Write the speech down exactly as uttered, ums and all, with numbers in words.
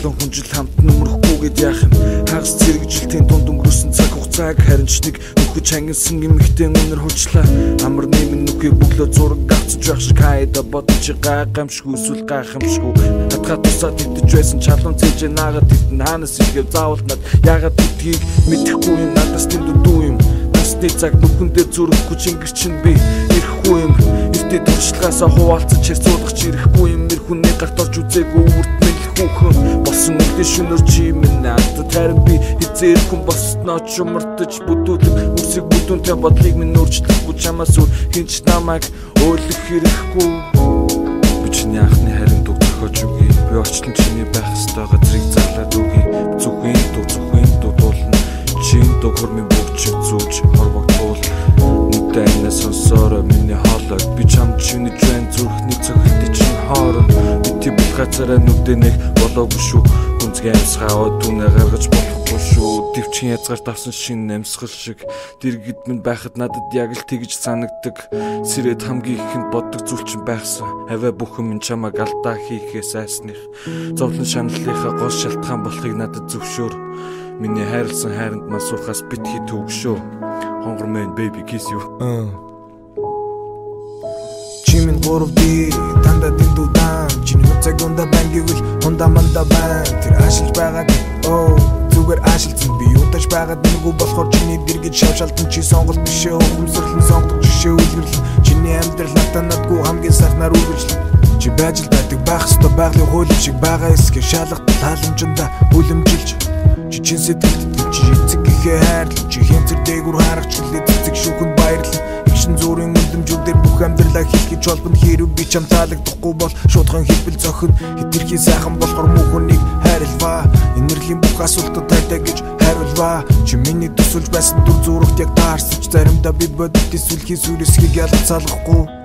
олон хүн жил хамт нөмрөхгүйгээд яах юм. Хагас зэрэгжилтийн дунд өнгөрсөн цаг хугацааг харин ч нэг нөхөж хангилсан эмэгтэй өнөр хучлаа. Амар нэмэн нүхээ бүглөө зураг авчиж байх шиг хайда бодож гайхамшгүй эсвэл гайхамшгүй. Хатгаа тусаад идэж байсан чалуун цэжээ наагаад идэн хаанаас ирэв заавал над яагаад гэдгийг мэдэхгүй юм. Надаас тэнд дүү юм. Насны цаг нүхэндээ зүрхэхгүй чингэр чинь би ирэхгүй юм. Эртээ туршлагаасаа хуваалцаж хэрцүүлэх чи ирэхгүй юм. Мэр хүний гарт орж үзээгүй үрдмэл хүүхэн болсон үгдээ шөнөр чи минь надад харин би хизээрхэн босноо ч умартаж бүдүүлэг үсэг бүдүүнтэй бодлыг минь өөрчлөхгүй чамаас өөр хинч намайг өөлөх хэрэггүй. Би чиний анхны харин дуг зохиож үгүй. Би очлон чиний байх ёстой газрыг зарлаад үгүй. Зүхийн дуг зүхийн дуудуулна чин дуг хормын бүгчиг зүүж хорвогдуул нүдэ анаа сонсороо миний хоолой би чам чиний жан зүрхний цогт чин хоорон бити булгацараа нүдэ нэг болоогүй шүү. Гүнзгий амсгаа өдүнэ гаргаж болохгүй шүү. Дэвчин язгаар давсан шин намсгал шиг дэргэд минь байхад надад яг л тэгж санагдаг. Сэрэд хамгийн ихэнд боддог зүйл чинь байхсан. Аваа бүхэн минь чамайг алдаа хийхээс айсных. Зовлон шаналлынхаа гол шалтгаан болохыг надад зөвшөөр. Миний хайрлсан хайранд мас сурахаас битгий төгшөө. Hungry man baby kiss you. Чимэн гурав ди танда дэндудан чиний хуцаг унда бангивэл унда манда бан тэр ашиж байгаа оо зүгээр ашилцсан би удаж байгаад нэггүй болохоор чиний дэргэд шавшалтан чи сонголт бишээ хөмсөрлөн сонгох жишээ үлгэрлэн чиний амьдрал натанадгүй хамгийн сайхнаар үргэлжлэн чи байж л байдаг байх ёстой байгалийн хууль шиг байгаа эсгээ шалгалтал халамжинда үлэмжилж чи чин сэтгэлд чи эцэг гэхээ хайрлан чи хэнцэр дээгүр харагч хэлээ цэцэг шүүхэнд баярлан игшин зүрийн өндөмжүүдээр бүх амьдралаа хийх гэж холбонд хэрв би чам таалагдахгүй бол шуудхан хэлбэл зохин хэтэрхий сайхан болохоор мөхөнийг хайрлаваа энерлийн бүх асуултад тайтай гэж хариулваа чи миний төсөлж байсан дүр зурагт яг таарсаж заримдаа би бодит эсвэл хийс үлэсхийг ялгацаалгахгүй